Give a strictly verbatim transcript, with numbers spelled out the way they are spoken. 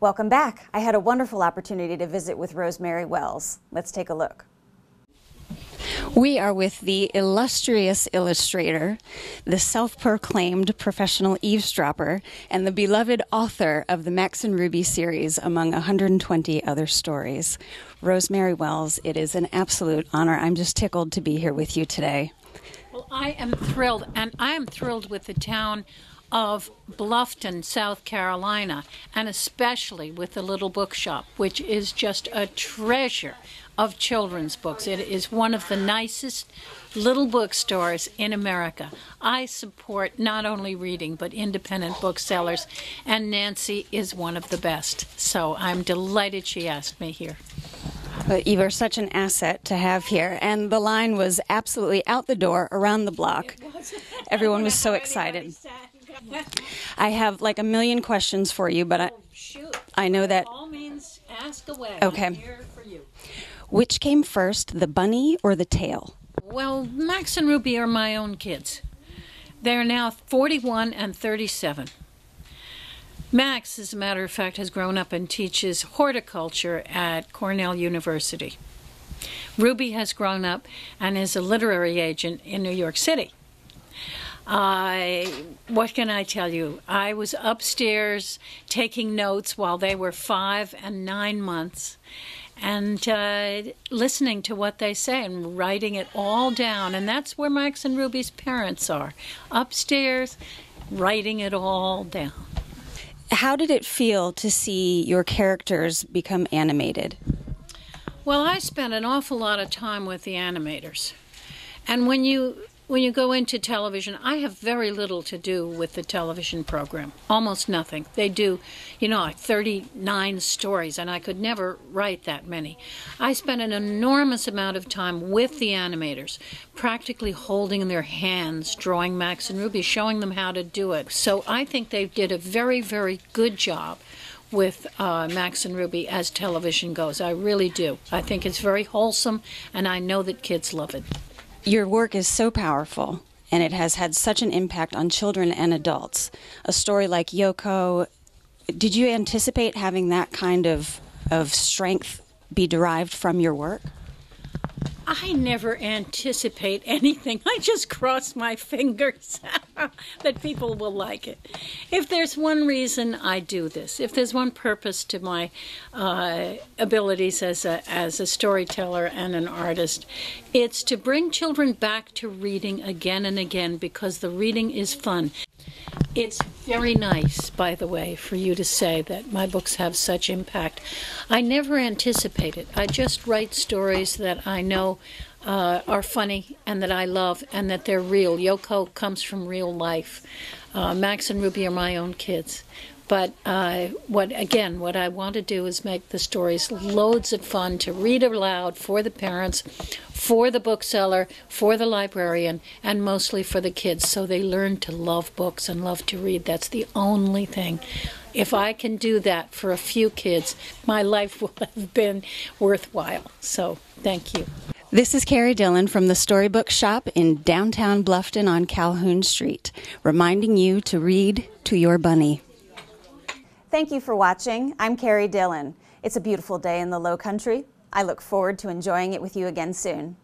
Welcome back. I had a wonderful opportunity to visit with Rosemary Wells. Let's take a look. We are with the illustrious illustrator, the self-proclaimed professional eavesdropper, and the beloved author of the Max and Ruby series, among one hundred twenty other stories. Rosemary Wells, it is an absolute honor. I'm just tickled to be here with you today. Well, I am thrilled, and I am thrilled with the town of Bluffton, South Carolina, and especially with the Little Bookshop, which is just a treasure of children's books. It is one of the nicest little bookstores in America. I support not only reading, but independent booksellers, and Nancy is one of the best. So I'm delighted she asked me here. But you are such an asset to have here, and the line was absolutely out the door around the block. Everyone was so excited. I have like a million questions for you, but I, Shoot. I know that... By all means, ask away. Okay. I'm here for you. Which came first, the bunny or the tail? Well, Max and Ruby are my own kids. They're now forty-one and thirty-seven. Max, as a matter of fact, has grown up and teaches horticulture at Cornell University. Ruby has grown up and is a literary agent in New York City. I, what can I tell you? I was upstairs taking notes while they were five and nine months and uh, listening to what they say and writing it all down. And that's where Max and Ruby's parents are, upstairs, writing it all down. How did it feel to see your characters become animated? Well, I spent an awful lot of time with the animators. And when you when you go into television, I have very little to do with the television program. Almost nothing. They do, you know, like thirty-nine stories, and I could never write that many. I spent an enormous amount of time with the animators, practically holding their hands, drawing Max and Ruby, showing them how to do it. So I think they did a very, very good job with uh, Max and Ruby as television goes. I really do. I think it's very wholesome, and I know that kids love it. Your work is so powerful, and it has had such an impact on children and adults. A story like Yoko, did you anticipate having that kind of, of strength be derived from your work? I never anticipate anything. I just cross my fingers that people will like it. If there's one reason I do this, if there's one purpose to my uh, abilities as a, as a storyteller and an artist, it's to bring children back to reading again and again because the reading is fun. It's very nice, by the way, for you to say that my books have such impact. I never anticipate it. I just write stories that I know uh, are funny and that I love and that they're real. Yoko comes from real life. Uh, Max and Ruby are my own kids. But uh, what again, what I want to do is make the stories loads of fun to read aloud for the parents, for the bookseller, for the librarian, and mostly for the kids, so they learn to love books and love to read. That's the only thing. If I can do that for a few kids, my life will have been worthwhile. So thank you. This is Carrie Dillon from the Storybook Shop in downtown Bluffton on Calhoun Street, reminding you to read to your bunny. Thank you for watching. I'm Carrie Dillon. It's a beautiful day in the Low Country. I look forward to enjoying it with you again soon.